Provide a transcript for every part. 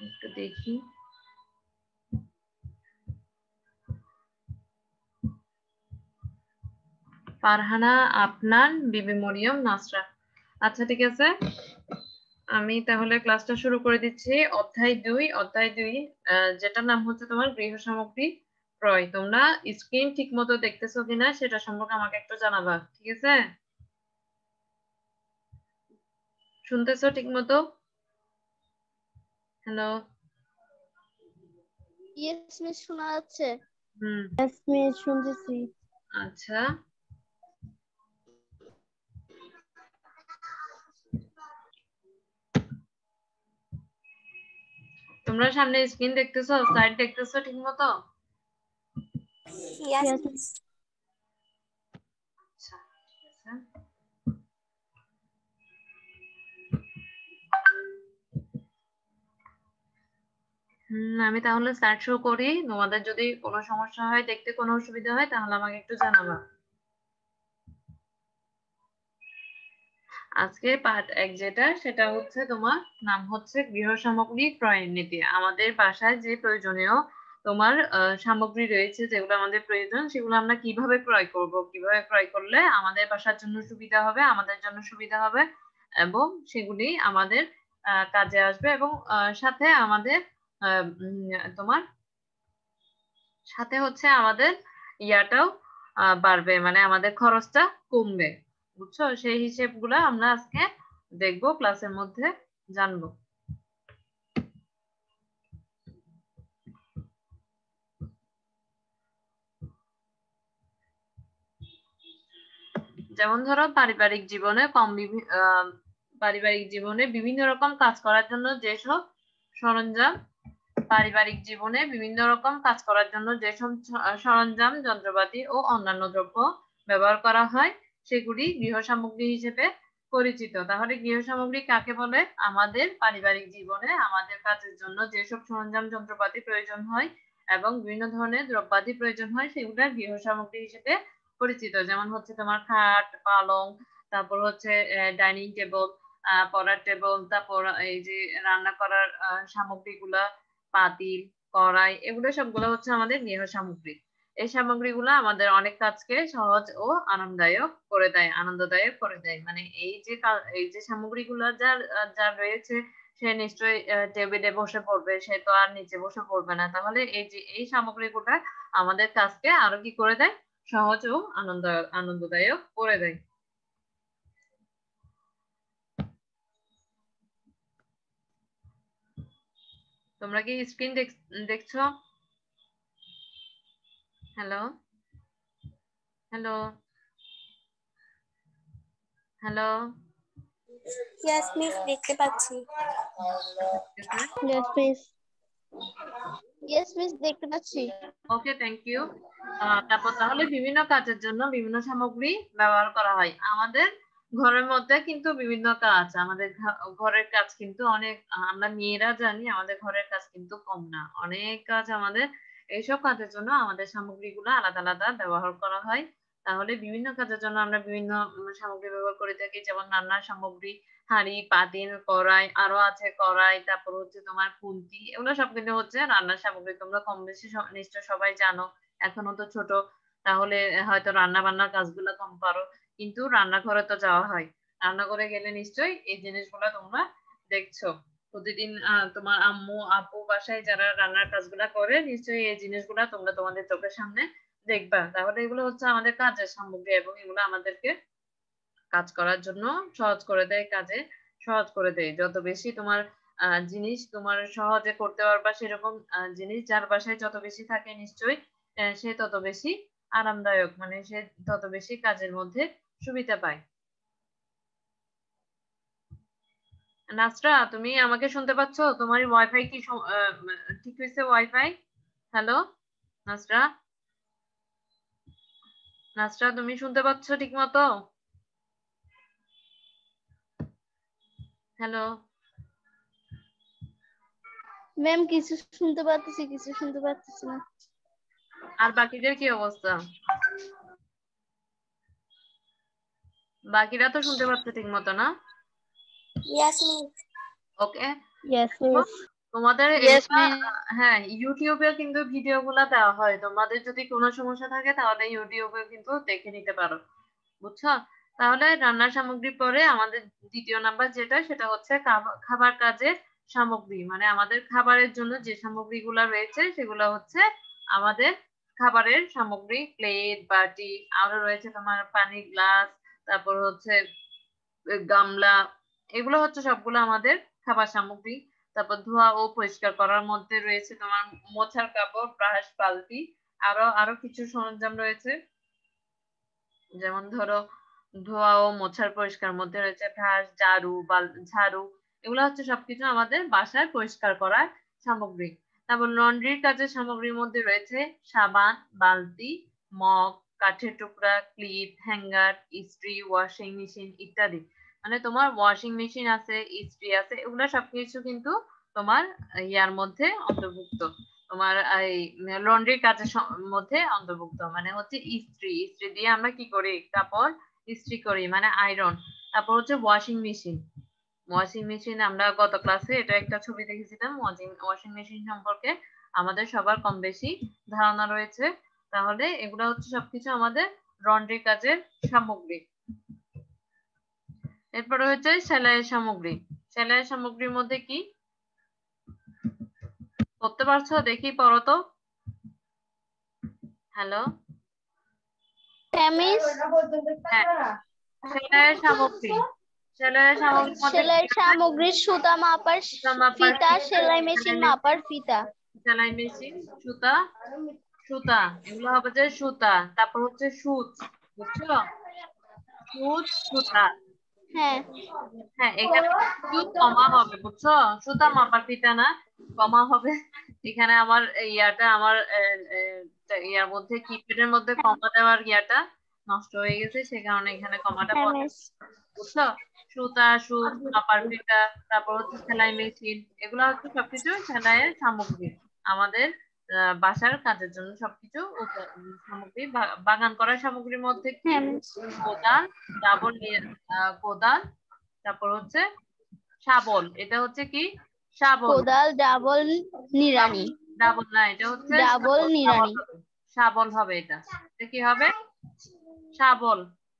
একটু দেখি। ফারহানা, আপনার, বিবি মরিয়ম, নাসরা। আচ্ছা ঠিক আছে, আমি তাহলে ক্লাসটা শুরু করে দিচ্ছি। অধ্যায় 2 যেটার নাম হচ্ছে তোমার গৃহ সামগ্রী ক্রয়। তোমরা স্ক্রিন ঠিক মতো দেখতেছো কিনা সেটা সম্পর্কে আমাকে একটু জানাবা, ঠিক আছে? শুনতেছো ঠিক মতো? হ্যালো? ইয়েস মিস, শোনা যাচ্ছে। ইয়েস মিস, শুনতেছি। আচ্ছা, তোমরা সামনে স্ক্রিন দেখতেছো, স্লাইড দেখতেছো ঠিক মতো? Yes Yes. মিস। আচ্ছা ঠিক আছে। আমি তাহলে স্টার্ট শো করি। তোমাদের যদি কোনো সমস্যা হয়, দেখতে কোনো অসুবিধা হয়, তাহলে আমাকে একটু জানাবা। আজকে পার্ট 1 যেটা, সেটা হচ্ছে তোমার নাম হচ্ছে গৃহ সামগ্রী ক্রয়ের নীতি। আমাদের বাসায় যে প্রয়োজনীয় তোমার সামগ্রী রয়েছে, যেগুলো আমাদের প্রয়োজন, সেগুলো আমরা কিভাবে ক্রয় করব, কিভাবে ক্রয় করলে আমাদের বাসার জন্য সুবিধা হবে, আমাদের জন্য সুবিধা হবে, এবং সেগুলি আমাদের কাজে আসবে, এবং সাথে আমাদের তোমার সাথে হচ্ছে আমাদের ইয়াটাও বাড়বে, মানে আমাদের খরচটা কমবে। বুঝছো? সেই হিসেবগুলো আমরা আজকে দেখবো, ক্লাসের মধ্যে জানবো। যেমন ধরো পারিবারিক জীবনে বিভিন্ন রকম কাজ করার জন্য যেসব সরঞ্জাম যন্ত্রপাতি ও অন্যান্য দ্রব্য ব্যবহার করা হয়, সেগুলি গৃহ সামগ্রী হিসেবে পরিচিত। তাহলে গৃহ সামগ্রী কাকে বলে? আমাদের পারিবারিক জীবনে আমাদের কাজের জন্য যেসব সরঞ্জাম যন্ত্রপাতি প্রয়োজন হয় এবং বিভিন্ন ধরনের দ্রব্যাদি প্রয়োজন হয়, সেগুলো গৃহ সামগ্রী হিসেবে পরিচিত। যেমন হচ্ছে তোমার খাট, পালং, তারপর হচ্ছে ডাইনিং টেবিল, পড়ার টেবিল, তারপর এই যে রান্না করার সামগ্রীগুলা, পাতিল, কড়াই, এগুলো সবগুলো হচ্ছে আমাদের গৃহ সামগ্রী। এই সামগ্রীগুলো আমাদের অনেক কাজকে সহজ ও আনন্দদায়ক করে দেয়। মানে এই যে সামগ্রীগুলো যার রয়েছে, সে নিশ্চয়ই টেবিলে বসে পড়বে, সে তো আর নিচে বসে পড়বে না। তাহলে এই সামগ্রীগুলো আমাদের কাজকে আরো কি করে দেয়? সহজ ও আনন্দদায়ক করে দেয়। তোমরা কি স্ক্রিন দেখছো? Hello hello hello? Yes miss, দেখতে পাচ্ছি। Yes miss. ইয়েস মিস, দেখতে পাচ্ছি। Okay, thank you. তারপর তাহলে বিভিন্ন কাজের জন্য বিভিন্ন সামগ্রী ব্যবহার করা হয়। আমাদের ঘরের মধ্যে কিন্তু বিভিন্ন কাজ, আমাদের ঘরের কাজ কিন্তু অনেক, আমরা মেয়েরা জানি আমাদের ঘরের কাজ কিন্তু কম না, অনেক কাজ আমাদের। এইসব কাজের জন্য আমাদের সামগ্রীগুলো আলাদা আলাদা ব্যবহার করা হয়। তাহলে বিভিন্ন কাজের জন্য আমরা বিভিন্ন সামগ্রী ব্যবহার করে থাকি। যেমন রান্নার সামগ্রী, হাঁড়ি, পাতিল, কড়াই, আরো আছে কড়াই, তারপর হচ্ছে তোমার খুন্তি, এগুলো সব কিন্তু হচ্ছে রান্নার সামগ্রী। তোমরা কম বেশি নিশ্চয় সবাই জানো। এখনো তো ছোট, তাহলে হয়তো রান্না বান্নার কাজগুলো কম পারো, কিন্তু রান্নাঘরে তো যাওয়া হয়। রান্নাঘরে গেলে নিশ্চয়ই এই জিনিসগুলো তোমরা দেখছো প্রতিদিন। তোমার আম্মু আপু বাসায় যারা রান্নার কাজগুলা করে, নিশ্চয়ই এই জিনিসগুলা তোমরা তোমাদের চোখের সামনে দেখবা। তাহলে এগুলো হচ্ছে আমাদের কাজের সামগ্রী, এবং এগুলো আমাদেরকে কাজ করার জন্য সহজ করে দেয়, কাজে সহজ করে দেয়। যত বেশি তোমার জিনিস তোমার সহজে করতে পারবা, সেরকম জিনিস যার বাসায় যত বেশি থাকে, নিশ্চয়ই সে তত বেশি আরামদায়ক, মানে সে তত বেশি কাজের মধ্যে সুবিধা পায়। নাসরা, তুমি আমাকে শুনতে পাচ্ছ? তোমার ওয়াইফাই কি ঠিক হয়েছে? ওয়াইফাই? হ্যালো নাসরা? নাসরা, তুমি শুনতে পাচ্ছ ঠিক মতো? হ্যালো? ম্যাম, কিছু শুনতে পাচ্ছি, কিছু শুনতে পাচ্ছি না। আর বাকিদের কি অবস্থা? বাকিরা তো শুনতে পাচ্ছে ঠিক মতো না? Yes miss. Okay, yes miss. তোমাদের Yes, এগুলা ma'am. হ্যাঁ ইউটিউবে কিন্তু ভিডিওগুলা দেওয়া হয়, তোমাদের যদি কোনো সমস্যা থাকে তাহলে ইউটিউবে কিন্তু দেখে নিতে পারো, বুঝছো? তাহলে রান্নার সামগ্রী পরে আমাদের দ্বিতীয় নাম্বার যেটা, সেটা হচ্ছে খাবার কাজের সামগ্রী, মানে আমাদের খাবারের জন্য যে সামগ্রীগুলা রয়েছে সেগুলো হচ্ছে আমাদের খাবারের সামগ্রী, প্লেট, বাটি, আরো রয়েছে তোমার পানির গ্লাস, তারপর হচ্ছে গামলা, এগুলো হচ্ছে সবগুলো আমাদের খাবার সামগ্রী। তারপর ধোয়া ও পরিষ্কার করার মধ্যে রয়েছে তোমার মোছার কাপড়, ব্রাশ, বালতি, আরো আরো কিছু সরঞ্জাম রয়েছে, যেমন ধরো ধোয়া ও মোছার পরিষ্কার মধ্যে রয়েছে ব্রাশ, ঝাড়ু, এগুলো হচ্ছে সবকিছু আমাদের বাসায় পরিষ্কার করার সামগ্রী। তারপর লন্ড্রির কাজের সামগ্রীর মধ্যে রয়েছে সাবান, বালতি, মগ, কাঠের টুকরা, ক্লিপ, হ্যাঙ্গার, ইস্ত্রি, ওয়াশিং মেশিন ইত্যাদি। মানে তোমার ওয়াশিং মেশিন আছে, ইস্ত্রি আছে, এগুলো সবকিছু কিন্তু তোমার ইয়ার মধ্যে অন্তর্ভুক্ত, তোমার এই লন্ড্রির কাজের মধ্যে অন্তর্ভুক্ত। মানে হচ্ছে ইস্ত্রি, ইস্ত্রি দিয়ে আমরা কি করি, কাপড় ইস্ত্রি করি, মানে আয়রন। তারপর হচ্ছে ওয়াশিং মেশিন, ওয়াশিং মেশিন আমরা গত ক্লাসে এটা একটা ছবি দেখেছিলাম, ওয়াশিং মেশিন সম্পর্কে আমাদের সবার কম বেশি ধারণা রয়েছে। তাহলে এগুলো হচ্ছে সবকিছু আমাদের লন্ড্রি কাজের সামগ্রী। এরপরে হচ্ছে সেলাইয়ের সামগ্রী। সেলাইয়ের সামগ্রীর মধ্যে কি করতে পারছো, দেখি পড়ো তো। হ্যালো, Miss, হ্যাঁ, সেলাইয়ের সামগ্রী, সেলাইয়ের সামগ্রীর মধ্যে সেলাই সামগ্রী সুতা মাপার মাপার ফিতা, সেলাই মেশিন মাপার ফিতা। সেলাই মেশিন, সুতা, সুতা, এগুলো হবে যে সুতা। তারপর হচ্ছে সুচ, বুঝছো? সুচ, সুতা। হ্যাঁ, হ্যাঁ, এখানে একটু কমা হবে, বুঝছো? সুতা মাপার ফিতা না, কমা হবে। এখানে আমার ইয়াটা আমার ইয়ার মধ্যে কিপ্যাডের মধ্যে কমা দেওয়ার ইয়াটা নষ্ট হয়ে গেছে, সে কারণে এখানে কমাটা হ্যাঁ পড়ে, মিস। বুঝছো? সুতা, সুচ, মাপার ফিতা, তারপর হচ্ছে সেলাই মেশিন, এগুলো হচ্ছে সবকিছু সেলাইয়ের সামগ্রী আমাদের বাসার কাজের জন্য সবকিছু সামগ্রী। বাগান করার সামগ্রীর মধ্যে কি হ্যাঁ মিস। কোদাল, ডাবল কোদাল, তারপর হচ্ছে শাবল, এটা হচ্ছে কি শাবল, কোদাল, ডাবল নিড়ানি, ডাবল না, এটা হচ্ছে ডাবল নিড়ানি। শাবল হবে, এটা এটা কি হবে, শাবল।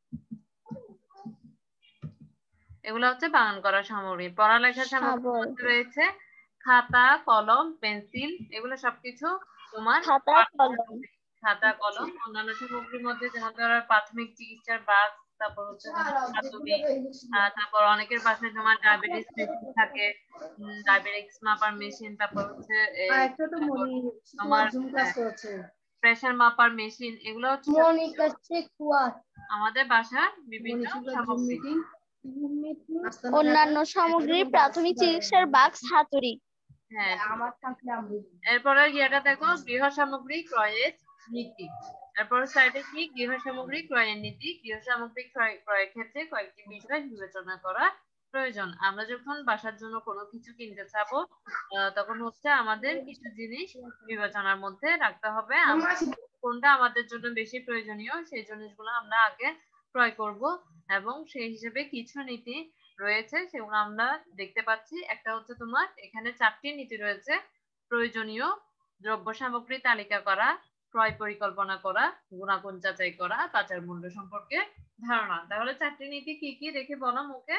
এগুলো হচ্ছে বাগান করার সামগ্রী। পড়ালেখার সামগ্রীর শাবল, মধ্যে রয়েছে খাতা, কলম, পেন্সিল, এগুলো সবকিছু তোমার খাতা, কলম। খাতা, কলম। অন্যান্য সামগ্রীর মধ্যে যেমন ধরো প্রাথমিক চিকিৎসার বাক্স, তারপর হচ্ছে তোমার ধাতবি, তারপর অনেকের বাসায় তোমার ডায়াবেটিস মেশিন থাকে, ডায়াবেটিস মাপার মেশিন, তারপর হচ্ছে তোমার প্রেসার মাপার মেশিন, এগুলো হচ্ছে আমাদের বাসার বিভিন্ন সামগ্রী। অন্যান্য সামগ্রী প্রাথমিক চিকিৎসার বাক্স, হাতুড়ি। হ্যাঁ, এরপরে ইয়েটা দেখো, গৃহ সামগ্রী ক্রয়ের নীতি। এরপর সাইডে কি গৃহ সামগ্রী ক্রয়ের নীতি। গৃহ সামগ্রী ক্রয়ের ক্ষেত্রে কয়েকটি বিষয় বিবেচনা করা প্রয়োজন। আমরা যখন বাসার জন্য কোনো কিছু কিনতে চাবো, তখন হচ্ছে আমাদের কিছু জিনিস বিবেচনার মধ্যে রাখতে হবে। কোনটা আমাদের জন্য বেশি প্রয়োজনীয় সেই জিনিসগুলো আমরা আগে ক্রয় করব, এবং সেই হিসেবে কিছু নীতি রয়েছে সেগুলো আমরা দেখতে পাচ্ছি। একটা হচ্ছে তোমার এখানে 4টি নীতি রয়েছে: প্রয়োজনীয় দ্রব্য সামগ্রী তালিকা করা, ক্রয় পরিকল্পনা করা, গুণাগুণ যাচাই করা, বাজার মূল্য সম্পর্কে ধারণা। তাহলে 4টি নীতি কি কি দেখে বলো মুখে।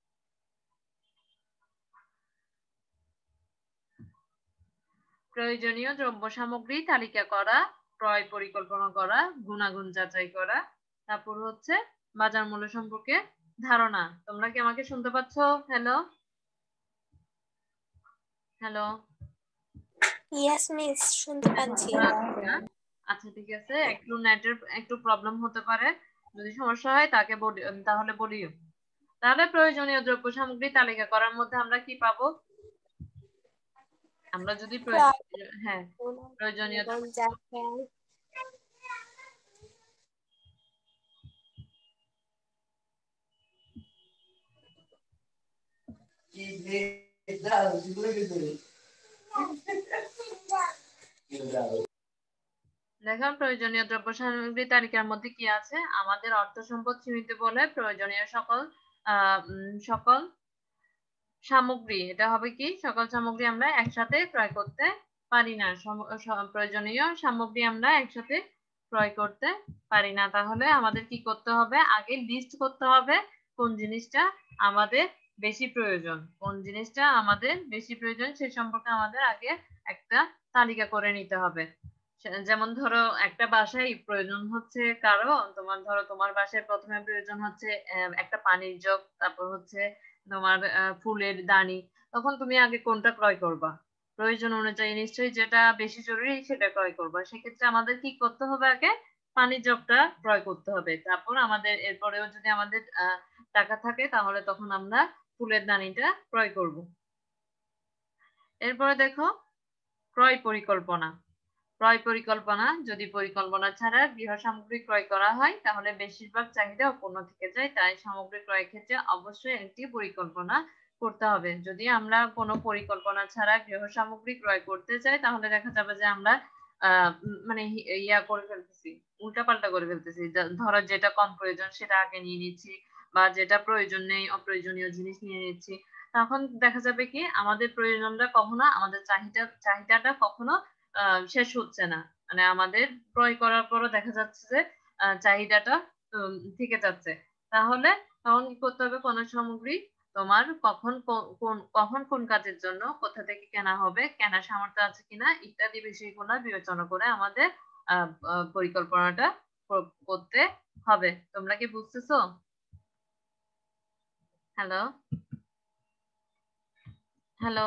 প্রয়োজনীয় দ্রব্য সামগ্রী তালিকা করা, ক্রয় পরিকল্পনা করা, গুণাগুণ যাচাই করা, তারপর হচ্ছে বাজার মূল্য সম্পর্কে ধারণা। তোমরা কি আমাকে শুনতে পাচ্ছ? Hello, hello. ইয়েস মিস, শুনতে পাচ্ছি। আচ্ছা, ঠিক আছে, একটু নেটের একটু প্রবলেম হতে পারে, যদি সমস্যা হয় তাহলে বলিও। তাহলে প্রয়োজনীয় দ্রব্য সামগ্রী তালিকা করার মধ্যে আমরা কি পাবো? আমরা যদি হ্যাঁ প্রয়োজনীয় দেখো, প্রয়োজনীয় দ্রব্য সামগ্রী তালিকার মধ্যে কি আছে? আমাদের অর্থ সম্পদ সীমিত বলে প্রয়োজনীয় সকল সামগ্রী, এটা হবে কি সকল সামগ্রী আমরা একসাথে ক্রয় করতে পারি না। প্রয়োজনীয় সামগ্রী আমরা একসাথে ক্রয় করতে পারি না। তাহলে আমাদের কি করতে হবে, আগে লিস্ট করতে হবে কোন জিনিসটা আমাদের বেশি প্রয়োজন, কোন জিনিসটা আমাদের বেশি প্রয়োজন সে সম্পর্কে আমাদের আগে একটা তালিকা করে নিতে হবে। যেমন ধরো একটা বাসায় প্রয়োজন হচ্ছে কারো, ধরো তোমার বাসায় প্রথমে প্রয়োজন হচ্ছে একটা পানির জগ, তারপর হচ্ছে তোমার ফুলের দানি। তখন তুমি আগে কোনটা ক্রয় করবা? প্রয়োজন অনুযায়ী নিশ্চয়ই যেটা বেশি জরুরি সেটা ক্রয় করবা। সেক্ষেত্রে আমাদের কি করতে হবে, আগে পানির জগটা ক্রয় করতে হবে। তারপর আমাদের এরপরেও যদি আমাদের টাকা থাকে তাহলে তখন আমরা ফুলের দানিটা ক্রয় করব। এরপরে দেখো ক্রয় পরিকল্পনা। ক্রয় পরিকল্পনা, যদি পরিকল্পনা ছাড়া গৃহ সামগ্রী ক্রয় করা হয় তাহলে বেশিরভাগ চাহিদা অপূর্ণ থেকে যায়। তাই সামগ্রী ক্রয়ের ক্ষেত্রে অবশ্যই একটি পরিকল্পনা করতে হবে। যদি আমরা কোনো পরিকল্পনা ছাড়া গৃহ সামগ্রী ক্রয় করতে চাই তাহলে দেখা যাবে যে আমরা মানে ইয়া করে ফেলতেছি, উল্টাপাল্টা করে ফেলতেছি। ধরো যেটা কম প্রয়োজন সেটা আগে নিয়ে নিচ্ছি, বা যেটা প্রয়োজন নেই অপ্রয়োজনীয় জিনিস নিয়ে নিচ্ছি। তখন দেখা যাবে কি আমাদের প্রয়োজনটা কখনো, আমাদের চাহিদাটা কখনো শেষ হচ্ছে না। মানে আমাদের ক্রয় করার পরও দেখা যাচ্ছে যে চাহিদাটা থেকে যাচ্ছে। তাহলে তখন কি করতে হবে, কোন সামগ্রী তোমার কখন কোন কাজের জন্য কোথা থেকে কেনা হবে, কেনার সামর্থ্য আছে কিনা ইত্যাদি বিষয়গুলো বিবেচনা করে আমাদের পরিকল্পনাটা করতে হবে। তোমরা কি বুঝতেছো? Hello hello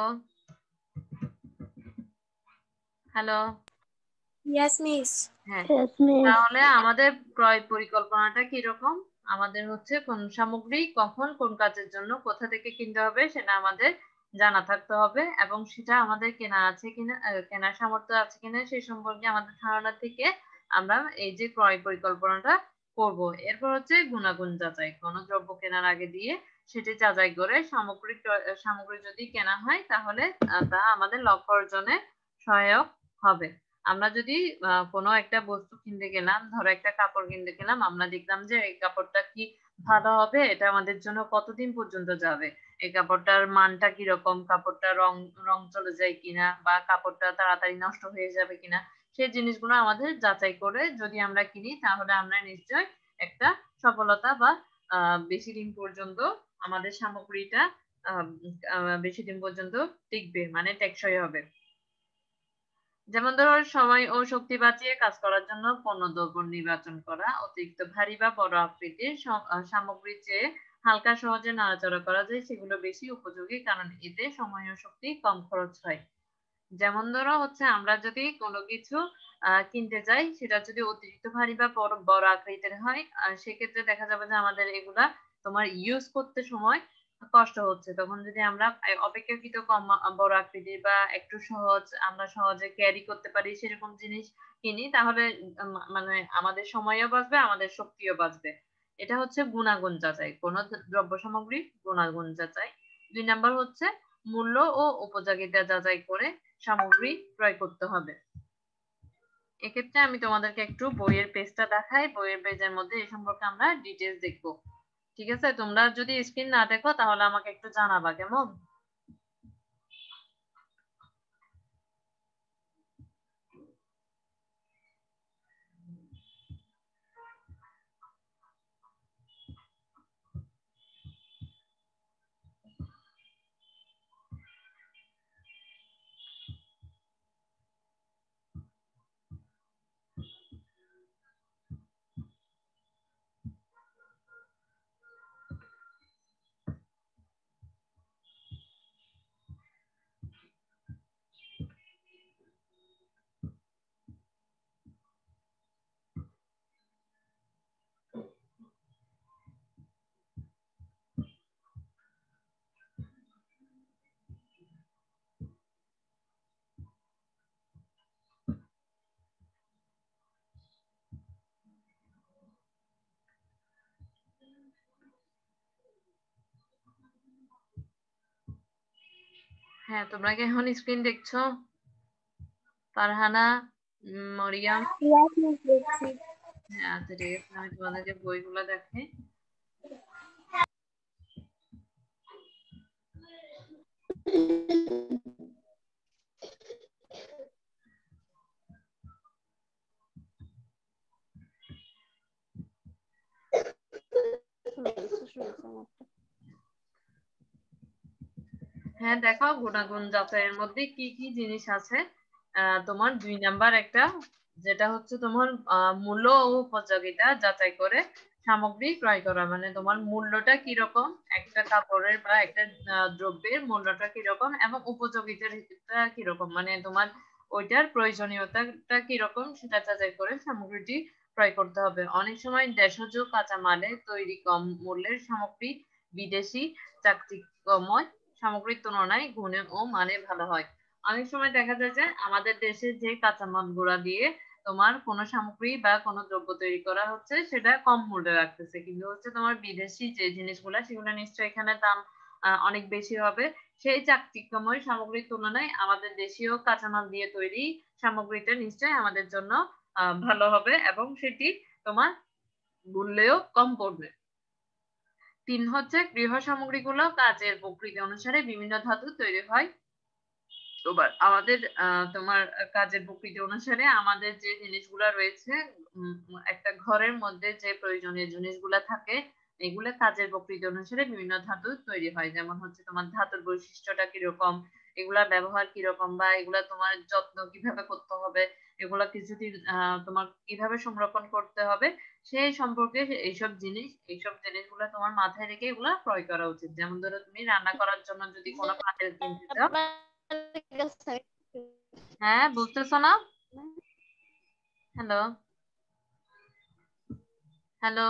hello Yes, miss. হ্যাঁ, Yes, miss. তাহলে আমাদের ক্রয় পরিকল্পনাটা কিরকম? আমাদের হচ্ছে কোন সামগ্রী কখন কোন কাজের জন্য কোথা থেকে কিনতে হবে সেটা আমাদের জানা থাকতে হবে, এবং সেটা আমাদের কেনা আছে কিনা, কেনার সামর্থ্য আছে কিনা সেই সম্পর্কে আমাদের ধারণা থেকে আমরা এই যে ক্রয় পরিকল্পনাটা করব। এরপর হচ্ছে গুণাগুণ যাচাই। কোনো দ্রব্য কেনার আগে দিয়ে সেটি যাচাই করে সামগ্রী যদি কেনা হয় তাহলে তা আমাদের লক্ষ্য অর্জনে সহায়ক হবে। আমরা যদি কোনো একটা বস্তু কিনতে গেলাম, ধরো একটা কাপড় কিনতে গেলাম, আমরা দেখলাম যে এই কাপড়টা কি ভালো হবে, এটা আমাদের জন্য কতদিন পর্যন্ত যাবে, এই কাপড়টার মানটা কিরকম, কাপড়টা রং রং চলে যায় কিনা, বা কাপড়টা তাড়াতাড়ি নষ্ট হয়ে যাবে কিনা, সেই জিনিসগুলো আমাদের যাচাই করে যদি আমরা কিনি তাহলে আমরা নিশ্চয় একটা সফলতা বা বেশি দিন পর্যন্ত আমাদের সামগ্রীটা বেশি দিন পর্যন্ত টিকবে, মানে টেকসই হবে। যেমন ধরো সময় ও শক্তি বাঁচিয়ে কাজ করার জন্য পণ্যদ্রব্য নির্বাচন করা, অতিরিক্ত ভারী বা বড় আকৃতির সামগ্রীর চেয়ে হালকা সহজে নাড়াচাড়া করা যায় সেগুলো বেশি উপযোগী, কারণ এতে সময় ও শক্তি কম খরচ হয়। যেমন ধরো হচ্ছে আমরা যদি কোনো কিছু কিনতে যাই, সেটা যদি অতিরিক্ত ভারী বা বড় আকৃতির হয় সেক্ষেত্রে দেখা যাবে যে আমাদের এগুলা তোমার ইউজ করতে সময় কষ্ট হচ্ছে। তখন যদি আমরা অপেক্ষাকৃত কম বড় আকৃতির বা একটু আমরা সহজে ক্যারি করতে পারি সেরকম জিনিস কিনি তাহলে মানে আমাদের সময়ও বাঁচবে, আমাদের শক্তিও বাঁচবে। এটা হচ্ছে গুণাগুণ যাচাই, কোন দ্রব্য সামগ্রীর গুণাগুণ যাচাই। 2 নাম্বার হচ্ছে মূল্য ও উপযোগিতা যাচাই করে সামগ্রী ক্রয় করতে হবে। এক্ষেত্রে আমি তোমাদেরকে একটু বইয়ের পেজটা দেখাই। বইয়ের পেজের মধ্যে এই সম্পর্কে আমরা ডিটেলস দেখবো। ঠিক আছে, তোমরা যদি স্ক্রিন না দেখো তাহলে আমাকে একটু জানাবা, কেমন? হ্যাঁ, তোমরা কি এখন স্ক্রিন দেখছো? ফারহানা, মরিয়ম? Yes, miss. দেখছি। হ্যাঁ, আচ্ছা ঠিক আছে, আমি তোমাদেরকে বইগুলো দেখাই। হ্যাঁ দেখো, গুণাগুণ যাচাইয়ের মধ্যে কি কি জিনিস আছে। তোমার 2 নাম্বার একটা, যেটা হচ্ছে তোমার মূল্য ও উপযোগিতা যাচাই করে সামগ্রী ক্রয় করা। মানে তোমার মূল্যটা কিরকম, একটা কাপড়ের বা একটা দ্রব্যের মূল্যটা কিরকম এবং উপযোগিতাটা কিরকম, মানে তোমার ওইটার প্রয়োজনীয়তাটা কিরকম সেটা যাচাই করে সামগ্রীটি ক্রয় করতে হবে। অনেক সময় দেশজ কাঁচামালে তৈরি কম মূল্যের সামগ্রী বিদেশি চাকচিক্যময় সামগ্রীর তুলনায় গুণে ও মানে ভালো হয়। অনেক সময় দেখা যায় যে আমাদের দেশে যে কাঁচামাল গুঁড়া দিয়ে তোমার কোনো সামগ্রী বা কোনো দ্রব্য তৈরি করা হচ্ছে সেটা কম মূল্যে রাখতেছে, কিন্তু হচ্ছে তোমার বিদেশি যে জিনিসগুলা সেগুলো নিশ্চয়ই এখানে দাম অনেক বেশি হবে। সেই চাকচিক্যময় সামগ্রীর তুলনায় আমাদের দেশীয় কাঁচামাল দিয়ে তৈরি সামগ্রীটা নিশ্চয়ই আমাদের জন্য ভালো হবে এবং সেটি তোমার মূল্যেও কম পড়বে। 3 হচ্ছে গৃহ সামগ্রীগুলো কাজের প্রকৃতি অনুসারে বিভিন্ন ধাতু তৈরি হয়। তোমার আমাদের তোমার কাজের প্রকৃতি অনুসারে আমাদের যে জিনিসগুলা রয়েছে, একটা ঘরের মধ্যে যে প্রয়োজনীয় জিনিসগুলা থাকে এগুলা কাজের প্রকৃতি অনুসারে বিভিন্ন ধাতু তৈরি হয়। যেমন হচ্ছে তোমার ধাতুর বৈশিষ্ট্যটা কিরকম, এগুলা ব্যবহার কিরকম, বা এগুলা তোমার যত্ন কিভাবে করতে হবে, এগুলা কিছুদিন তোমার কিভাবে সংরক্ষণ করতে হবে সেই সম্পর্কে এইসব জিনিসগুলো তোমার মাথায় রেখে এগুলা ক্রয় করা উচিত। যেমন ধরো তুমি রান্না করার জন্য যদি কোনো পাতিল কিনতে চাও। হ্যাঁ, বুঝতেছো না? Hello hello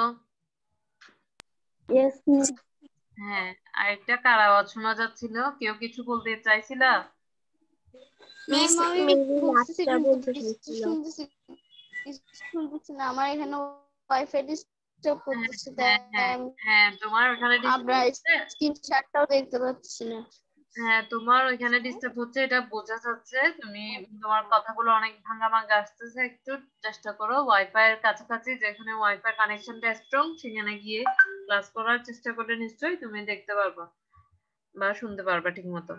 Yes, miss. হ্যাঁ, আরেকটা কার আওয়াজ শোনা যাচ্ছিল? কেউ কিছু বলতে চাইছিলা? মিস ম্যাম আমি মেরি বলতেছি লাস্টটা কিন্তু বলতে কিছু চাইছিল। শুনতেছি না, আমার এখানে ওয়াইফাই ডিস্টার্ব হ্যাঁ করতেছে, হ্যাঁ তাই হ্যাঁ হ্যাঁ, তোমার ওখানে ডিস্টার্ব আপনার হচ্ছে। স্ক্রিনশটটাও দেখতে পাচ্ছি না। হ্যাঁ, তোমার ওইখানে ডিস্টার্ব হচ্ছে, এটা বোঝা যাচ্ছে। তুমি তোমার কথাগুলো অনেক ভাঙা ভাঙা আসতেছে। একটু চেষ্টা করো ওয়াইফাই এর কাছাকাছি, যেখানে ওয়াইফাই কানেকশনটা স্ট্রং সেখানে গিয়ে ক্লাস করার চেষ্টা করলে নিশ্চয়ই তুমি দেখতে পারবা বা শুনতে পারবা ঠিক মতো।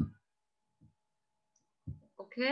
ওকে,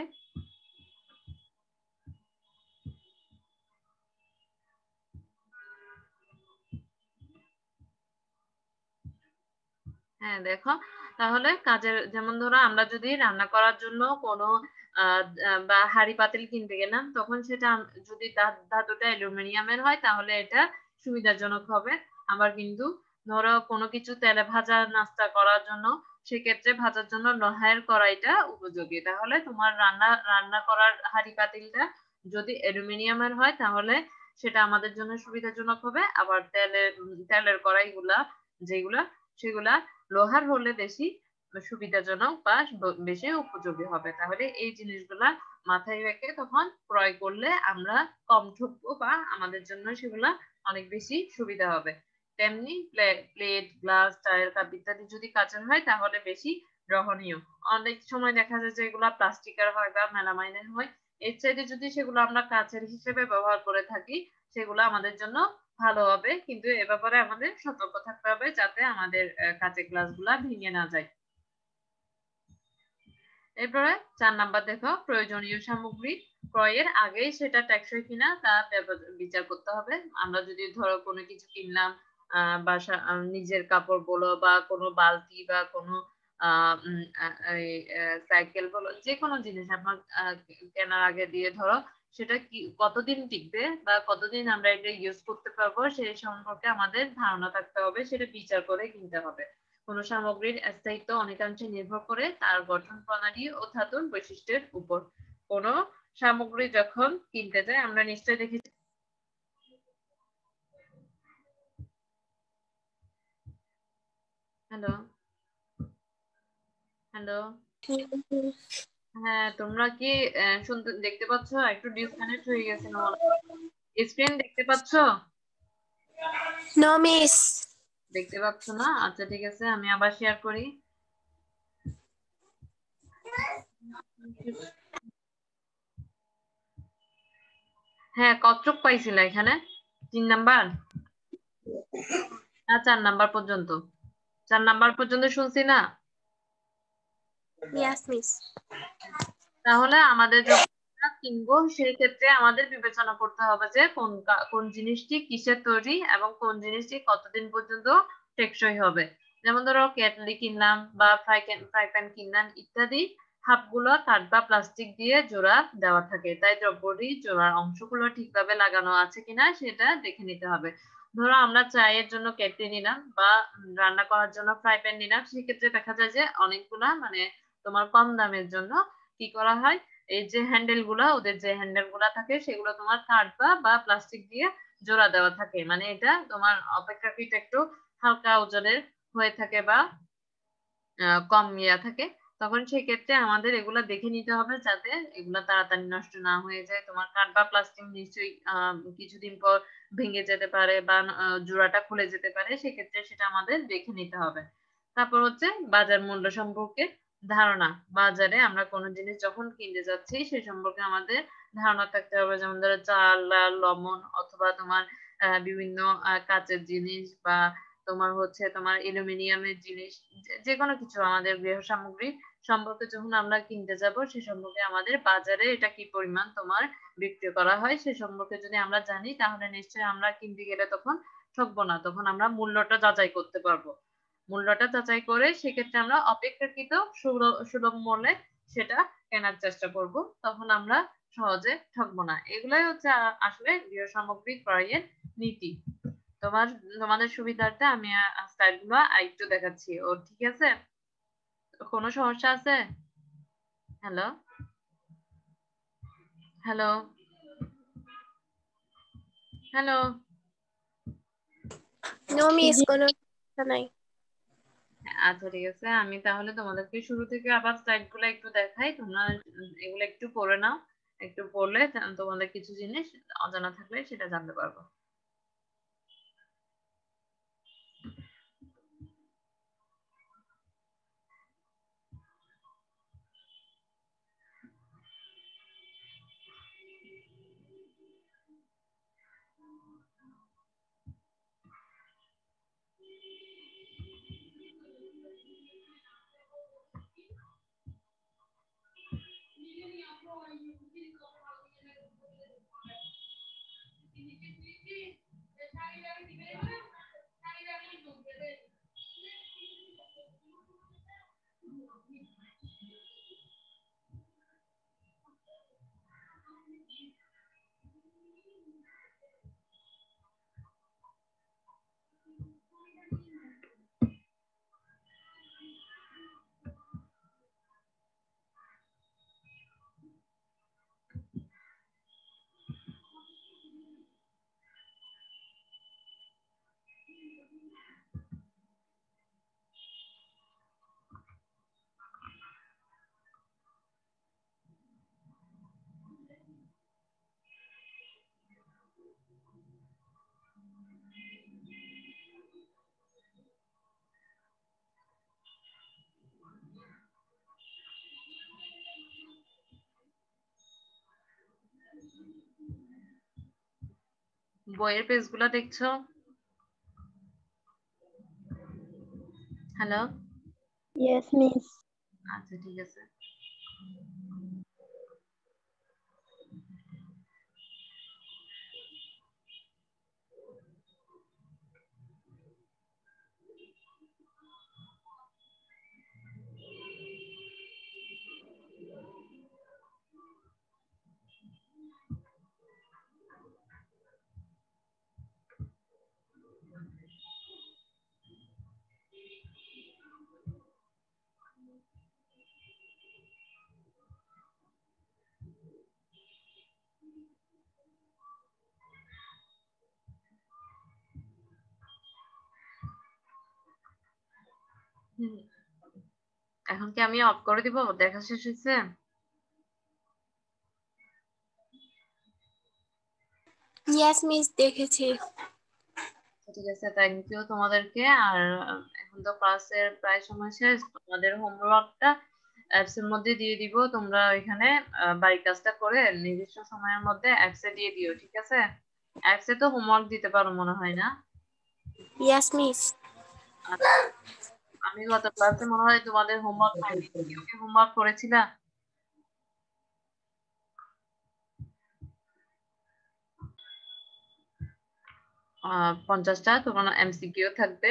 হ্যাঁ দেখো, তাহলে কাজের যেমন ধরো আমরা যদি রান্না করার জন্য কোনো বা হাঁড়ি পাতিল কিনতে গেলাম, তখন সেটা যদি ধাতুটা অ্যালুমিনিয়ামের হয় তাহলে এটা সুবিধাজনক হবে। আবার কিন্তু ধরো কোনো কিছু তেলে ভাজা নাস্তা করার জন্য, সেক্ষেত্রে ভাজার জন্য লোহার কড়াইটা উপযোগী। তাহলে তোমার রান্না রান্না করার হাঁড়ি পাতিলটা যদি অ্যালুমিনিয়ামের হয় তাহলে সেটা আমাদের জন্য সুবিধাজনক হবে। আবার তেলের কড়াইগুলা যেগুলা সেগুলা লোহার হলে বেশি সুবিধাজনক বা বেশি উপযোগী হবে। তাহলে এই জিনিসগুলা মাথায় রেখে তখন ক্রয় করলে আমরা কম ঠকবো বা আমাদের জন্য সেগুলা অনেক বেশি সুবিধা হবে। তেমনি প্লেট, গ্লাস, টায়ার, কাপ ইত্যাদি যদি কাচের হয় তাহলে বেশি গ্রহণীয়। অনেক সময় দেখা যায় যে এগুলা প্লাস্টিকের হয় বা মেলামাইনের হয়। এর চাইতে যদি সেগুলো আমরা কাচের হিসেবে ব্যবহার করে থাকি সেগুলো আমাদের জন্য ভালো হবে, কিন্তু এ ব্যাপারে আমাদের সতর্ক থাকতে হবে যাতে আমাদের কাঁচের গ্লাসগুলা ভেঙে না যায়। এরপরে 4 নাম্বার দেখো, প্রয়োজনীয় সামগ্রী ক্রয়ের আগেই সেটা টেকসই কিনা তা বিচার করতে হবে। আমরা যদি ধরো কোনো কিছু কিনলাম, বাসা নিজের কাপড় বলো বা কোনো বালতি বা কোনো সাইকেল বলো, যে কোনো জিনিস আপনার কেনার আগে দিয়ে ধরো সেটা কি কতদিন টিকবে বা কতদিন আমরা এটা ইউজ করতে পারবো সেই সম্পর্কে আমাদের ধারণা থাকতে হবে, সেটা বিচার করে কিনতে হবে। কোন সামগ্রীর স্থায়িত্ব অনেকাংশে নির্ভর করে তার গঠন প্রণালী ও ধাতুর বৈশিষ্ট্যের উপর। কোন সামগ্রী যখন কিনতে যাই আমরা নিশ্চয়ই দেখেছি। হ্যালো হ্যালো হ্যাঁ, তোমরা কি শুনতে দেখতে পাচ্ছ? একটু ডিসকানেক্ট হয়ে গেছে না, স্ক্রিন দেখতে পাচ্ছ? No miss. দেখতে পাচ্ছ না? আচ্ছা ঠিক আছে, আমি আবার শেয়ার করি। হ্যাঁ, কতটুক পাইছিল এখানে? 3 নাম্বার না 4 নাম্বার পর্যন্ত? 4 নাম্বার পর্যন্ত শুনছি না? Yes, miss. তাহলে আমাদের যখন আমরা কিনবো সেই ক্ষেত্রে আমাদের বিবেচনা করতে হবে যে কোন জিনিসটি কিসের তৈরি এবং কোন জিনিসটি কতদিন পর্যন্ত টেকসই হবে। যেমন ধরো কেটলি কিনলাম বা ফ্রাই প্যান কিনলাম ইত্যাদি, হাবগুলো কাঠ বা প্লাস্টিক দিয়ে জোড়া দেওয়া থাকে, তাই দ্রব্যটি জোড়ার অংশগুলো ঠিকভাবে লাগানো আছে কিনা সেটা দেখে নিতে হবে। ধরো আমরা চায়ের জন্য কেটলি নিলাম বা রান্না করার জন্য ফ্রাই প্যান নিলাম, সেক্ষেত্রে দেখা যায় যে অনেকগুলা মানে তোমার কম দামের জন্য কি করা হয়, এই যে হ্যান্ডেল গুলা, ওদের যে হ্যান্ডেল গুলা থাকে সেগুলো তোমার কাঠ বা প্লাস্টিক দিয়ে জোড়া দেওয়া থাকে, মানে এটা তোমার অপেক্ষাকৃত একটু হালকা ওজনের হয়ে থাকে বা কম ইয়া থাকে। তখন সেই ক্ষেত্রে আমাদের এগুলা দেখে নিতে হবে যাতে এগুলা তাড়াতাড়ি নষ্ট না হয়ে যায়। তোমার কাঠ বা প্লাস্টিক নিশ্চয়ই কিছুদিন পর ভেঙে যেতে পারে বা জোড়াটা খুলে যেতে পারে, সেক্ষেত্রে সেটা আমাদের দেখে নিতে হবে। তারপর হচ্ছে বাজার মূল্য সম্পর্কে ধারণা। বাজারে আমরা কোনো জিনিস যখন কিনতে যাচ্ছি সে সম্পর্কে আমাদের ধারণা থাকতে হবে, যেমন ধরো চাল, ডাল, লবণ অথবা তোমার বিভিন্ন কাঁচের জিনিস বা তোমার হচ্ছে তোমার অ্যালুমিনিয়ামের জিনিস, যে কোনো কিছু আমাদের গৃহ সামগ্রী সম্পর্কে যখন আমরা কিনতে যাব সে সম্পর্কে আমাদের বাজারে এটা কি পরিমাণ তোমার বিক্রি করা হয় সে সম্পর্কে যদি আমরা জানি, তাহলে নিশ্চয়ই আমরা কিনতে গেলে তখন ঠকবো না, তখন আমরা মূল্যটা যাচাই করতে পারবো। মূল্যটা যাচাই করে সেক্ষেত্রে আমরা অপেক্ষাকৃত সুলভ মূল্যে সেটা কেনার চেষ্টা করব, তখন আমরা সহজে ঠকবো না। এগুলাই হচ্ছে আসলে গৃহ সামগ্রী ক্রয়ের নীতি। তোমাদের সুবিধার্থে আমি স্লাইডগুলো একটু দেখাচ্ছি। ও ঠিক আছে? কোনো সমস্যা আছে? Hello hello hello No, miss. কোনো সমস্যা নাই। আচ্ছা ঠিক আছে, আমি তাহলে তোমাদেরকে শুরু থেকে আবার স্লাইডগুলো একটু দেখাই, তোমরা এগুলো একটু পড়ে নাও। একটু পড়লে তোমাদের কিছু জিনিস অজানা থাকলে সেটা জানতে পারবো। বইয়ের পেজগুলো দেখছো? Hello, Yes, miss. আচ্ছা ঠিক আছে। এখন কি আমি অফ করে দিব? দেখা শেষ হয়েছে? Yes, miss. দেখেছি। ঠিক আছে, থ্যাংক ইউ তোমাদেরকে। আর এখন তো ক্লাসের প্রায় সময় শেষ, তোমাদের হোমওয়ার্কটা অ্যাপস এর মধ্যে দিয়ে দিব, তোমরা এখানে বাড়ির কাজটা করে নির্দিষ্ট সময়ের মধ্যে অ্যাপস এ দিয়ে দিও, ঠিক আছে? অ্যাপস এ তো হোমওয়ার্ক দিতে পারো মনে হয় না? Yes, miss. আচ্ছা, আমি গত ক্লাসে মনে হয় তোমাদের হোমওয়ার্ক হয়নি, কেউ কি হোমওয়ার্ক করেছিলা? 50টা তোমার এমসিকিউ থাকবে,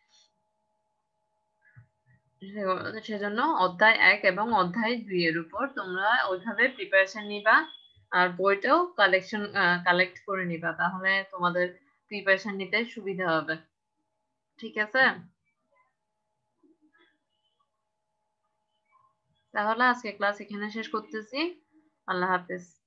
সেজন্য অধ্যায় 1 এবং অধ্যায় 2 এর উপর তোমরা ওইভাবে প্রিপারেশন নিবা, আর বইটাও কালেক্ট করে নিবা, তাহলে তোমাদের প্রিপারেশন নিতে সুবিধা হবে। ঠিক আছে, তাহলে আজকে ক্লাস এখানে শেষ করতেছি। আল্লাহ হাফেজ।